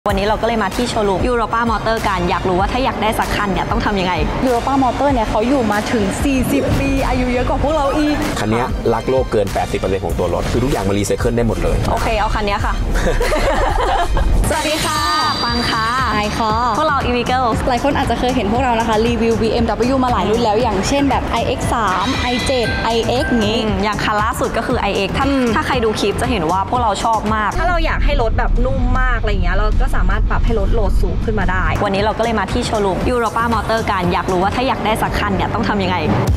วันนี้เราก็เลยมาที่โชว์รูมยูโรป้ามอเตอร์กันอยากรู้ว่าถ้าอยากได้สักคันเนี่ยต้องทำยังไงยูโรป้ามอเตอร์เนี่ยเขาอยู่มาถึง40ปีอายุเยอะกว่าพวกเราอีกคันนี้รักโลกเกิน 80% ของตัวรถคือทุกอย่างมันรีไซเคิลได้หมดเลยโอเคเอาคันนี้ค่ะ สวัสดีค่ะปังค่ะไอค่ะพวกเรา EV Girls หลายคนอาจจะเคยเห็นพวกเรานะคะรีวิว BMW มาหลายรุ่นแล้วอย่างเช่นแบบ iX3 i7 iX นี้อย่างคันล่าสุดก็คือ iX ถ้าใครดูคลิปจะเห็นว่าพวกเราชอบมากถ้าเราอยากให้รถแบบนุ่มมากอะไรเงี้ยเราก็สามารถปรับให้รถโหลดสูงขึ้นมาได้วันนี้เราก็เลยมาที่โชว์รูมยูโรป้ามอเตอร์กันอยากรู้ว่าถ้าอยากได้สักคันเนี่ยต้องทำยังไง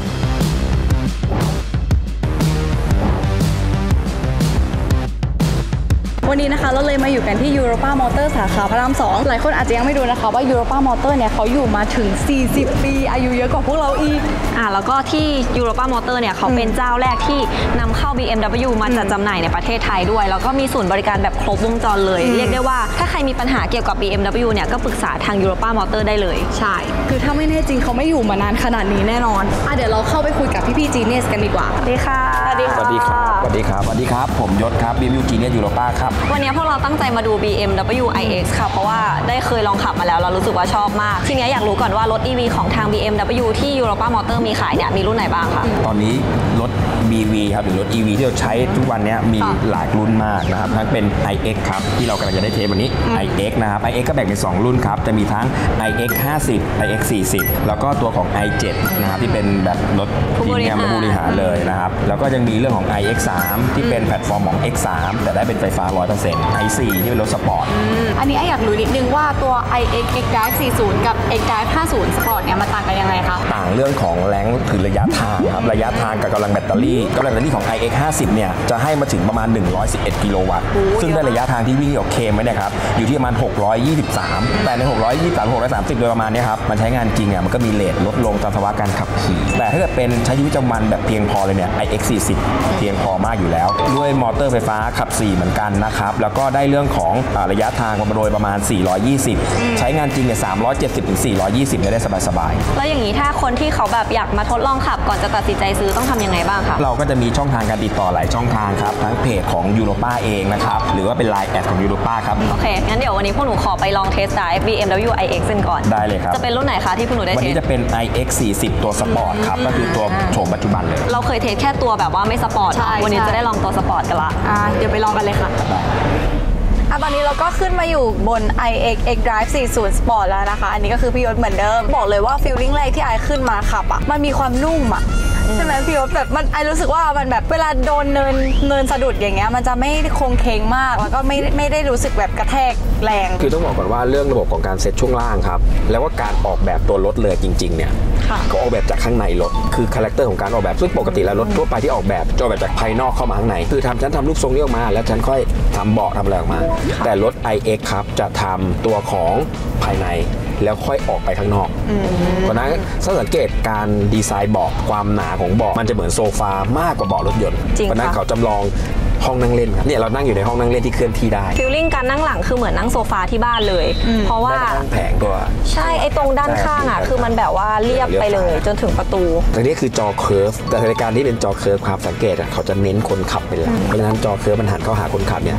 วันนี้นะคะเราเลยมาอยู่กันที่ยูโรป้ามอเตอร์สาขาพระราม2หลายคนอาจจะยังไม่รู้นะคะว่ายูโรป้ามอเตอร์เนี่ยเขาอยู่มาถึง40ปีอายุเยอะกว่าพวกเราอีกแล้วก็ที่ยูโรป้ามอเตอร์เนี่ยเขาเป็นเจ้าแรกที่นำเข้า BMW มาจัดจำหน่ายในประเทศไทยด้วยแล้วก็มีศูนย์บริการแบบครบวงจรเลยเรียกได้ว่าถ้าใครมีปัญหาเกี่ยวกับ BMW เนี่ยก็ปรึกษาทางยูโรป้ามอเตอร์ได้เลยใช่คือถ้าไม่แน่จริงเขาไม่อยู่มานานขนาดนี้แน่นอนเดี๋ยวเราเข้าไปคุยกับพี่ๆจีเนสกันดีกว่าสวัสดีค่ะสวัสดีครับสวัสดีครับผมยศครับ BMW Genius ยูโรป้าครับวันนี้พวกเราตั้งใจมาดู BMW iX ค่ะเพราะว่าได้เคยลองขับมาแล้วเรารู้สึกว่าชอบมากทีนี้อยากรู้ก่อนว่ารถ EV ของทาง BMW ที่ยูโรป้ามอเตอร์มีขายเนี่ยมีรุ่นไหนบ้างคะตอนนี้รถ BV ครับหรือรถ EV ที่เราใช้ทุกวันนี้มีหลายรุ่นมากนะครับทั้งเป็น iX ครับที่เรากำลังจะได้เทสวันนี้ iX นะครับ iX ก็แบ่งเป็น2รุ่นครับจะมีทั้ง iX 50 iX 40แล้วก็ตัวของ i7 นะครับที่เป็นแบบรถพรีเมียมและผู้บริหารเลยนะครับแล้วก็ยังมีเรื่องของ iX 3ที่เป็นแพลตฟอร์มของ X3 แต่ได้เป็นไฟฟ้า 100% i4 ที่เป็นรถสปอร์ตอันนี้อยากรู้นิดนึงว่าตัว iX xDrive 40 กับ xDrive 50 Sport เนี่ยมันต่างกันยังไงคะต่างเรื่องของแรงคือระยะทางครับระยะทางกับกำลังแบตเตอรี่ของ iX 50เนี่ยจะให้มาถึงประมาณ111กิโลวัตต์ซึ่งได้ระยะทางที่วิ่งออกเคมไว้เนี่ยครับอยู่ที่ประมาณ623แต่ใน623 630โดยประมาณนี้ครับมันใช้งานจริงมันก็มีเรทลดลงตามภาวะการขับขี่แต่ถ้าเกิดเป็นใช้ชีวิตประจำวันแบบเพียงพอเลยเนี่ย iX 40เพียงพอมากอยู่แล้วด้วยมอเตอร์ไฟฟ้าขับ4เหมือนกันนะครับแล้วก็ได้เรื่องของระยะทางโดยประมาณ420ใช้งานจริงเนี่ย370ถึง420ได้สบายๆแล้วอย่างนี้ถ้าคนที่เขาแบบอยากมาทดลองขับก่อนจะตัดสินใจซื้อต้องทำยังไงบ้างคะเราก็จะมีช่องทางการติดต่อหลายช่องทางครับทั้งเพจของยูโรป้าเองนะครับหรือว่าเป็น Line แอดของยูโรป้าครับโอเคงั้นเดี๋ยววันนี้พวกหนูขอไปลองเทสต์ไดรฟ์ BMW iX กันก่อนได้เลยครับจะเป็นรุ่นไหนคะที่พวกหนูได้เทสวันนี้จะเป็น iX 40ตัวสปอร์ตครับก็คือตัวโฉมปัจจุบันเลยเราเคยเทสแค่ตัวแบบว่าไม่สปอร์ตวันนี้จะได้ลองตัวสปอร์ตกันละเดี๋ยวไปลองกันเลยค่ะตอนนี้เราก็ขึ้นมาอยู่บน iX xDrive 40 Sport แล้วนะคะอันนี้ก็คือพี่ยศเหมือนเดิมบอกเลยว่าฟีลลิ่งแรกที่ไอขึ้นมาขับมันมีความนุ่มใช่ไหมพี่ยศแบบมันไอรู้สึกว่ามันแบบเวลาโดนเนินสะดุดอย่างเงี้ยมันจะไม่คงเคงมากแล้วก็ไม่ได้รู้สึกแบบกระแทกแรงคือต้องบอกก่อนว่าเรื่องระบบของการเซ็ตช่วงล่างครับแล้วว่าการออกแบบตัวรถเลยจริงๆเนี่ยก็ออกแบบจากข้างในรถคือคาแรคเตอร์ของการออกแบบซึ่งปกติแล้วรถทั่วไปที่ออกแบบจะออกแบบจากภายนอกเข้ามาข้างในคือฉันทำรูปทรงนี้ออกมาแล้วฉันค่อยทำเบาะทำอะไรออกมาแต่รถ iX ครับจะทำตัวของภายในแล้วค่อยออกไปข้างนอกเพราะนั้นถ้าสังเกตการดีไซน์เบาะความหนาของเบาะมันจะเหมือนโซฟามากกว่าเบาะรถยนต์เพราะนั้นเขาจำลองห้องนั่งเล่นครับเนี่ยเรานั่งอยู่ในห้องนั่งเล่นที่เคลื่อนที่ได้ฟีลลิ่งการนั่งหลังคือเหมือนนั่งโซฟาที่บ้านเลยเพราะว่าห้องแผงตัวใช่ไอ้ตรงด้านข้างคือมันแบบว่าเรียบไปเลยจนถึงประตูแต่นี่คือจอเคิร์ฟแต่ในการที่เป็นจอเคิร์ฟครับสังเกตเขาจะเน้นคนขับเป็นหลักเพราะฉะนั้นจอเคิร์ฟมันหันเข้าหาคนขับเนี่ย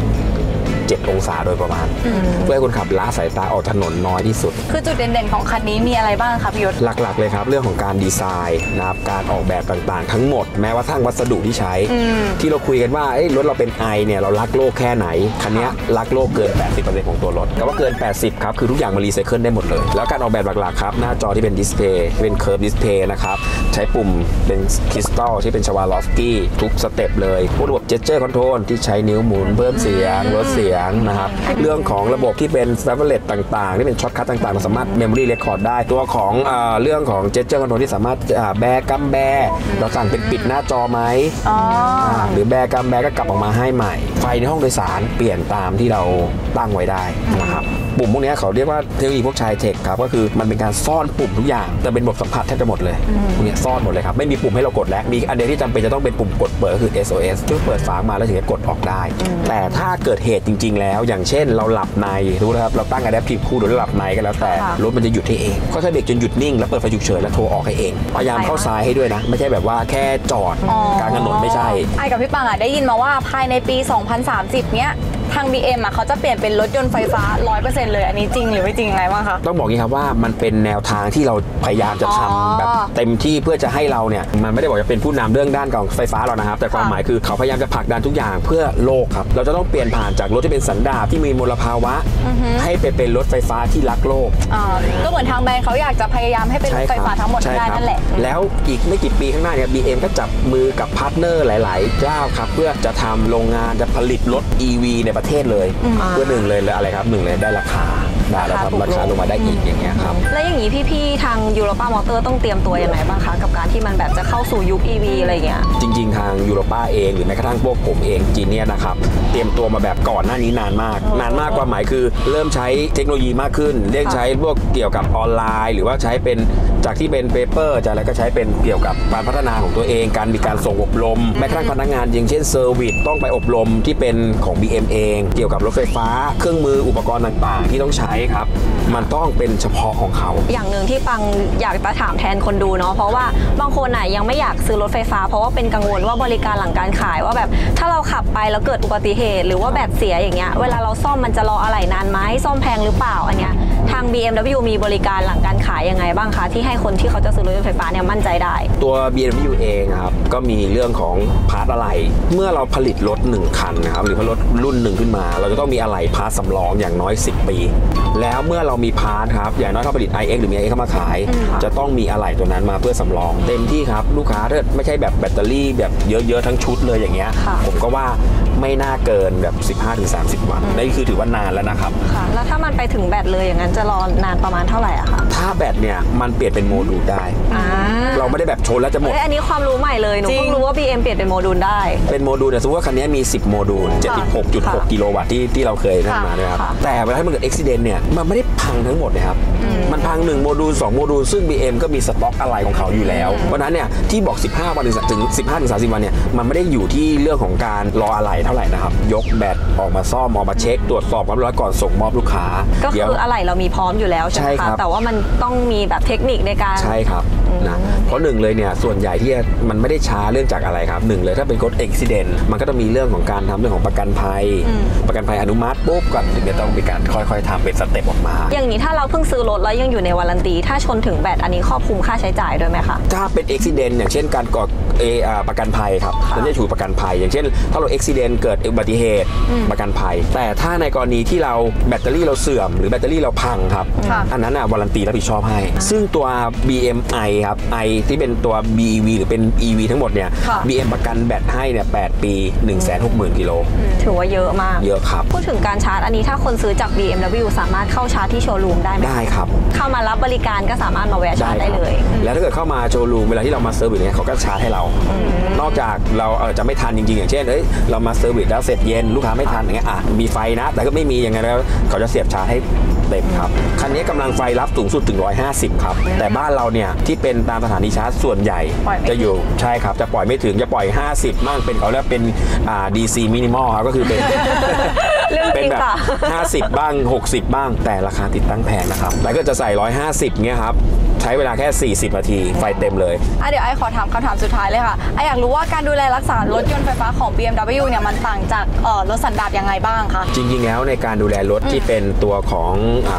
7 องศาโดยประมาณเพื่อให้คนขับล้าสายตาออกถนนน้อยที่สุดคือจุดเด่นๆของคันนี้มีอะไรบ้างครับพี่ยศหลักๆเลยครับเรื่องของการดีไซน์นะครับการออกแบบต่างๆทั้งหมดแม้ว่าทั้งวัสดุที่ใช้ที่เราคุยกันว่ารถเราเป็นไอเนี่ยเรารักโลกแค่ไหนคันนี้รักโลกเกิน 80% ของตัวรถแต่ว่าเกิน80ครับคือทุกอย่างมันรีไซเคิลได้หมดเลยแล้วการออกแบบหลักๆครับหน้าจอที่เป็นดิสเพย์เป็นเคิร์ฟดิสเพย์นะครับใช้ปุ่มเป็นคริสตัลที่เป็นชวาลอฟสกี้ทุกสเต็ปเลยพวกระบบเจสเจอร์คอนโทรลที่ใช้นิ้วหมุนเพิ่มเสียงลดเสียงนะครับเรื่องของระบบที่เป็นแฟเวอร์เลตต่างๆที่เป็นช็อตคัทต่างๆเราสามารถเมมโมรี่เรคคอร์ดได้ตัวของเรื่องของเจสเจอร์คอนโทรลที่สามารถแบกัมแบเราสั่งเป็นปิดหน้าจอไหมหรือแบกัมแบก็กลับออกมาให้ใหม่ไฟในห้องโดยสารเปลี่ยนตามที่เราตั้งไว้ได้นะครับปุ่มพวกนี้เขาเรียกว่าเทคโนโลยีพวกชายเทคครับก็คือมันเป็นการซ่อนปุ่มทุกอย่างแต่เป็นระบบสัมผัสแทบจะหมดเลยพวกนี้ซ่อนหมดเลยครับไม่มีปุ่มให้เรากดแล้วมีอันเดียวที่จำเป็นจะต้องเป็นปุ่มกดเปิดคือ SOS ช่วยเปิดฝามาแล้วถึงจะกดออกได้แต่ถ้าเกิดเหตุจริงๆแล้วอย่างเช่นเราหลับในรู้นะครับเราตั้ง Adaptive Cruise โดยหลับในก็แล้วแต่รถมันจะหยุดให้เองค่อยๆเบรกจนหยุดนิ่งแล้วเปิดไฟฉุกเฉินแล้วโทรออกให้เองพยายามเข้าซ้ายให้ด้วยนะไม่ใช่แบบว่าแค่จอดกลางถนนไม่ใช่ไอ้กับพี่ปังได้ยินมาว่าภายในปี2030เนี้ยทาง BM เขาจะเปลี่ยนเป็นรถยนต์ไฟฟ้า 100% เลยอันนี้จริงหรือไม่จริงไงบ้างคะต้องบอกงี้ครับว่ามันเป็นแนวทางที่เราพยายามจะทำแบบเต็มที่เพื่อจะให้เราเนี่ยมันไม่ได้บอกจะเป็นผู้นำเรื่องด้านของไฟฟ้าหรอกนะครับแต่ความหมายคือเขาพยายามจะผลักดันทุกอย่างเพื่อโลกครับเราจะต้องเปลี่ยนผ่านจากรถที่เป็นสันดาปที่มีมลภาวะให้ไปเป็นรถไฟฟ้าที่รักโลกก็เหมือนทางแบรนด์เขาอยากจะพยายามให้เป็นรถไฟฟ้าทั้งหมดได้นั่นแหละแล้วอีกไม่กี่ปีข้างหน้าเนี่ย BM ก็จับมือกับพาร์ทเนอร์หลายๆเจ้าครับเพื่อจะทำโรงงานจะผลิตรถ EV ในประเทศเลยเพื่อหนึ่งเลยอะไรครับหนึ่งเลยได้ราคาแล้วทำราคาลงมาได้อีกอย่างเงี้ยครับแล้วอย่างนี้พี่ๆทางยูโรป้ามอเตอร์ต้องเตรียมตัวยังไงบ้างคะกับการที่มันแบบจะเข้าสู่ยุค EV อะไรเงี้ยจริงๆทางยูโรป้าเองหรือแม้กระทั่งพวกผมเองจีเนียนะครับเตรียมตัวมาแบบก่อนหน้านี้นานมากความหมายคือเริ่มใช้เทคโนโลยีมากขึ้นเรียกใช้พวกเกี่ยวกับออนไลน์หรือว่าใช้เป็นจากที่เป็นเปเปอร์จากอะไรก็ใช้เป็นเกี่ยวกับการพัฒนาของตัวเองการมีการส่งอบรมแม้กระทั่งพนักงานอย่างเช่นเซอร์วิสต้องไปอบรมที่เป็นของ BM เองเกี่ยวกับรถไฟฟ้าเครื่องมืออุปกรณ์ต่างๆที่ต้องใช้ครับมันต้องเป็นเฉพาะของเขาอย่างหนึ่งที่ปังอยากจะถามแทนคนดูเนาะเพราะว่าบางคนยังไม่อยากซื้อรถไฟฟ้าเพราะว่าเป็นกังวลว่าบริการหลังการขายว่าแบบถ้าเราขับไปแล้วเกิดอุบัติเหตุหรือว่าแบตเสียอย่างเงี้ยเวลาเราซ่อมมันจะรออะไหล่นานไหมซ่อมแพงหรือเปล่าอันเนี้ยทาง BMW มีบริการหลังการขายยังไงบ้างคะที่ให้คนที่เขาจะซื้อรถไฟฟ้าเนี่ยมั่นใจได้ตัว BMW เองครับก็มีเรื่องของพาร์ทอะไหล่เมื่อเราผลิตรถ1คันนะครับหรือรถรุ่นหนึ่งขึ้นมาเราจะต้องมีอะไหล่พาร์ทสำรองอย่างน้อย10 ปีแล้วเมื่อเรามีพาร์ทครับอย่างน้อยถ้าผลิต iX หรือมี iX เข้ามาขายจะต้องมีอะไหล่ตัวนั้นมาเพื่อสำรองเต็มที่ครับลูกค้าถ้าไม่ใช่แบบแบตเตอรี่แบบเยอะๆทั้งชุดเลยอย่างเงี้ยผมก็ว่าไม่น่าเกินแบบ 15-30 วันนี่คือถือว่านานแล้วนะครับแล้วถ้ามันไปถึงแบตเลยอย่างนั้นจะรอนานประมาณเท่าไหร่อะคะถ้าแบตเนี่ยมันเปลี่ยนเป็นโมดูลได้เราไม่ได้แบบชนแล้วจะหมดอันนี้ความรู้ใหม่เลยหนูเพิ่งรู้ว่า BM เปลี่ยนเป็นโมดูลได้เป็นโมดูลเนี่ยสมมติว่าคันนี้มี10โมดูล 76.6 กิโลวัตต์ที่เราเคยนั่งมาเนี่ยครับแต่เวลาที่มันเกิดอุบัติเหตุเนี่ยมันไม่ได้พังทั้งหมดนะครับมันพัง1โมดูล2โมดูลซึ่ง BM ก็มีสต็อกอะไรของเขาอยู่แล้วเพราะนั้นเนี่ยที่บอก15 วันถึง 15-30 วันเนี่ยมันไม่ได้อยู่ที่เรื่องของการรออะไรเท่าไหร่นะครับยกแบตออกมาซ่อมออกมาเช็คตรวจสอบความเรียบร้อยก่อนส่งมอบลูกค้าก็คืออะไรเรามีพร้อมอยู่แล้วใช่ไหมคะแต่ว่ามันต้องมีแบบเทคนิคในการใช่ครับนะเพราะหนึ่งเลยเนี่ยส่วนใหญ่ที่มันไม่ได้ช้าเรื่องจากอะไรครับหนึ่งเลยถ้าเป็นรถอุบัติเหตุมันก็ต้องมีเรื่องของการทำเรื่องของประกันภัยอนุมัติปุ๊บก่อนถึงจะต้องมีการค่อยๆทำเป็นสเต็ปออกมาอย่างนี้ถ้าเราเพิ่งซื้อรถแล้วยังอยู่ในวารันตีถ้าชนถึงแบตอันนี้ครอบคลุมค่าใช้จ่ายด้วยไหมคะถ้าเป็นอุบัติเหตุอย่างเช่นการก่อประกันภัยครับมันจะถูกประกันภัยอย่างเช่นถ้าเราอุบัติเหตุเกิดอุบัติเหตุประกันภัยแต่ถ้าในกรณีที่เราแบตเตอรี่เราเสื่อมหรือแบตเตอรี่เราพังครับอันนั้นวารันตีรับผิดชอบให้ซึ่งตัว BMI ครับ I ที่เป็นตัว BEV หรือเป็น EV ทั้งหมดเนี่ย BM ประกันแบตให้เนี่ย8 ปี 160,000 กิโลถือว่าเยอะมากเยอะครับพูดถึงการชาร์จอันนี้ถ้าคนซื้อจาก BMW สามารถเข้าชาร์จที่โชว์รูมได้ไหมได้ครับเข้ามารับบริการก็สามารถมาแวะชาร์จได้เลยแล้วถ้าเกิดเข้ามาโชว์รูมเวลาที่เรามาเซอร์วิสเนี่ยเขาก็ชาร์จให้เรานอกจากเราจะไม่ทันจริงๆอย่างเช่นเรามาเซอร์วิสแล้วเสร็จเย็นลูกค้าไม่ทันอย่างเงี้ยมีไฟนะแต่ก็ไม่มีอย่างเงี้ยแล้วเขาจะเสียบชาร์จให้เต็มครับคันนี้กำลังไฟรับสูงสุดถึง150ครับแต่บ้านเราเนี่ยที่เป็นตามสถานีชาร์จส่วนใหญ่จะอยู่ใช่ครับจะปล่อยไม่ถึงจะปล่อย50บ้างเป็นเขาเรียกเป็นDC minimal ครับก็คือเป็นเป็นแบบ50บ้าง60บ้างแต่ราคาติดตั้งแพงนะครับแต่ก็จะใส่150เงี้ยครับใช้เวลาแค่40 นาทีไฟเต็มเลยเดี๋ยวไอ้ขอถามคำถามสุดท้ายเลยค่ะไอ้อยากรู้ว่าการดูแลรักษารถยนต์ไฟฟ้าของ BMW เนี่ยมันต่างจากรถสันดาปยังไงบ้างคะจริงๆแล้วในการดูแลรถที่เป็นตัวของ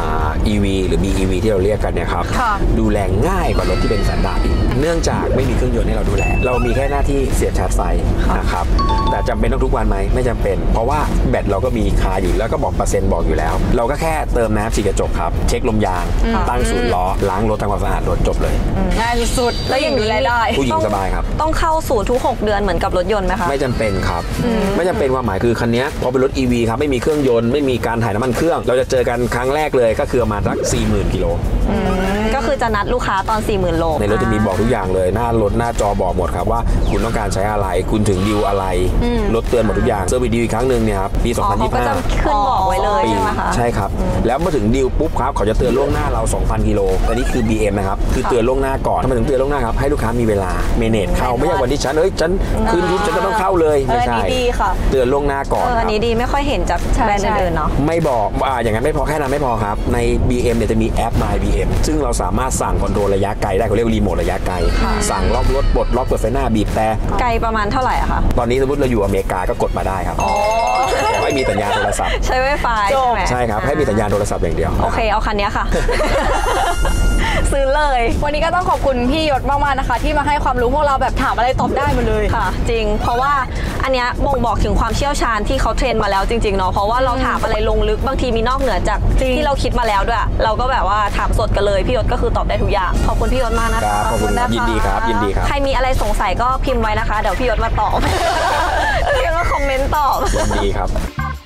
EV หรือ BEV ที่เราเรียกกันเนี่ยครับดูแลง่ายกว่ารถที่เป็นสันดาปอีกเนื่องจากไม่มีเครื่องยนต์ให้เราดูแลเรามีแค่หน้าที่เสียบชาร์จไฟนะครับแต่จำเป็นต้องทุกวันไหมไม่จำเป็นเพราะว่าแบตเราก็มีคาอยู่แล้วก็บอกเปอร์เซ็นต์บอกอยู่แล้วเราก็แค่เติมน้ำฉีดกระจกครับเช็คลมยางตั้งศูนย์ล้อล้างรถทำความสะอาดรถจบเลยง่ายสุดแล้วอย่างนี้ได้ผู้หญิงสบายครับต้องเข้าสู่ทุก6เดือนเหมือนกับรถยนต์ไหมคะไม่จำเป็นครับไม่จำเป็นความหมายคือคันนี้พอเป็นรถ EV ครับไม่มีเครื่องยนต์ไม่มีการถ่ายน้ำมันเครื่องเราจะเจอกันครั้งแรกเลยก็คือประมาณสัก 40,000 กิโลก็คือจะนัดลูกค้าตอน 40,000 โลในรถจะมีบอกทุกอย่างเลยหน้ารถหน้าจอบอกหมดครับว่าคุณต้องการใช้อะไรคุณถึงดิวอะไรรถเตือนหมดทุกอย่างเซอร์วิสดิวอีกครั้งนึงเนี่ยครับปี2025 ก็จะขึ้นบอกไว้เลยใช่ไหมคะใช่ครับแล้วเมื่อถึงดิวปุ๊บครับเขาจะเตือนล่วงหน้าเรา 2,000 กิโลอันนี้คือ BM นะครับคือเตือนล่วงหน้าก่อนทำไมถึงเตือนล่วงหน้าครับให้ลูกค้ามีเวลาเมเนจเข้าไม่ใช่วันที่ฉันฉันคืนทุนฉันจะต้องเข้าเลยไม่ใช่เตือนล่วงหน้าก่อนอันนี้ดีไม่ค่อยเห็นจากแบรนด์อื่นเนาะไม่บอกอย่างนั้นไม่พอแค่นั้นไม่พอครับใน BM เนี่ยจะมีแอป My BM ซึ่งเราสามารถสั่งคอนโทรลระยะไกลได้เรียกรีโมทระยะไกลสั่งล็อกรถปลดล็อกเปิดไฟหน้าบีบแต่ไกลประมาณเท่าไหร่อะคะตอนนี้สมมติเราอยู่อเมริกาก็กดมาได้ครับแต่ให้มีสัญญาณโทรศัพท์ใช้ Wi-Fi ใช่ไหมใช่ครับให้มีสัญญาณโทรศัพท์อย่างเดียวโอเคเอาคันนี้ค่ะ ซื้อเลยวันนี้ก็ต้องขอบคุณพี่ยศมากๆนะคะ ที่มาให้ความรู้พวกเราแบบถามอะไรตอบได้หมดเลยค่ะ จริง เพราะว่าอันเนี้ยบ่งบอกถึงความเชี่ยวชาญที่เขาเทรนมาแล้วจริงๆเนาะเพราะว่าเราถามอะไรลงลึกบางทีมีนอกเหนือจากที่เราคิดมาแล้วด้วยเราก็แบบว่าถามสดกันเลยพี่ยศก็คือตอบได้ทุกอย่างขอบคุณพี่ยศมากนะครัคะบขอบคุณครับยินดีครับยินดีครับใครมีอะไรสงสัยก็พิมพ์ไว้นะคะเดี๋ยวพี่ยศมาตอบ พี่ยศมาคอมเมนต์ตอบยินดีครับ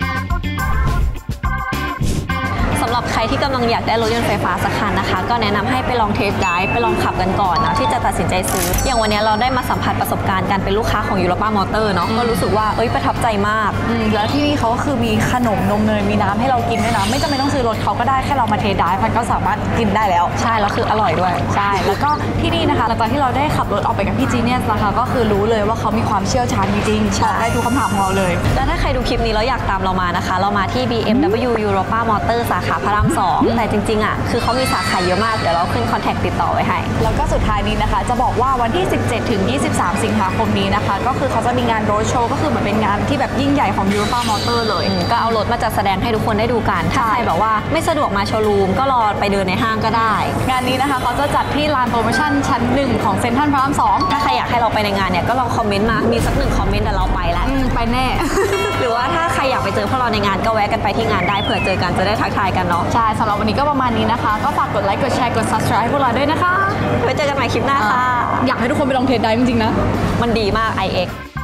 สำหรับใครที่กำลังอยากได้รถยนต์ไฟฟ้าสักคันนะคะก็แนะนำให้ไปลองเทสไดรฟ์ไปลองขับกันก่อนนะที่จะตัดสินใจซื้ออย่างวันนี้เราได้มาสัมผัสประสบการณ์การเป็นลูกค้าของยูโรป้ามอเตอร์เนาะก็รู้สึกว่าประทับใจมากแล้วที่นี่เขาก็คือมีขนมนมเนยมีน้ำให้เรากินด้วยนะไม่จำเป็นต้องซื้อรถเขาก็ได้แค่เรามาเทไดฟ์มันก็สามารถกินได้แล้วใช่แล้วคืออร่อยด้วยใช่แล้วก็ที่นี่นะคะหลังจากที่เราได้ขับรถออกไปกับพี่จีเนียสนะคะก็คือรู้เลยว่าเขามีความเชี่ยวชาญจริงๆตอบได้ทุกคำถามของเราเลยแล้วถ้าใครดูคลิปนี้แล้วอยากตามเรามานะคะเรามาที่ BMW Europa Motor สาขาพระราม 2แต่จริงๆอ่ะคือเขามีสาขาเยอะมากเดี๋ยวเราขึ้นคอนแทคติดต่อไว้ให้แล้วก็สุดท้ายนี้นะคะจะบอกว่าวันที่ 17 ถึง 23 สิงหาคมนี้นะคะก็คือเขาจะมีงานโรดโชว์ก็คือเหมือนเป็นงานที่แบบยิ่งใหญ่ของ Europa Motor เลยก็เอารถมาจัดแสดงให้ทุกคนได้ดูกันถ้าใครแบบว่าไม่สะดวกมาโชว์รูมก็รอไปเดินในห้างก็ได้งานนี้นะคะเขาจะจัดที่ลานโปรโมชั่นชั้น 1 ของเซ็นทรัลพระราม 2 ถ้าใครอยากให้เราไปในงานเนี่ยก็ลองคอมเมนต์มามีสัก1คอมเมนต์แต่เราไปแล้วไปแน่หรือว่าถ้าใครอยากไปเจอพวกเราในงานก็แวะกันไปที่งานได้เผื่อเจอกันจะได้ทักทายกันเนาะใช่สำหรับวันนี้ก็ประมาณนี้นะคะ ก็ฝากกดไลค์กดแชร์กด subscribe ให้พวกเราด้วยนะคะไว้เจอกันใหม่คลิปหน้าค่ะอยากให้ทุกคนไปลองเทสได้จริงๆนะมันดีมาก iX